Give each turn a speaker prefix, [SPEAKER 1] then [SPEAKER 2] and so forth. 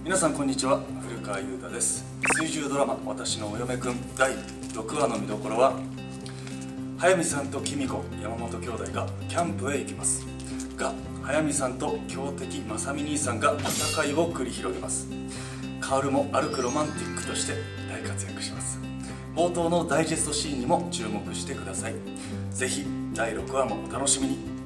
[SPEAKER 1] 皆さんこんにちは、古川雄太です。水10ドラマ「私のお嫁くん」第6話の見どころは、速水さんと公子、山本兄弟がキャンプへ行きますが、速水さんと強敵正美兄さんが戦いを繰り広げます。薫も歩くロマンティックとして大活躍します。冒頭のダイジェストシーンにも注目してください。ぜひ第6話もお楽しみに。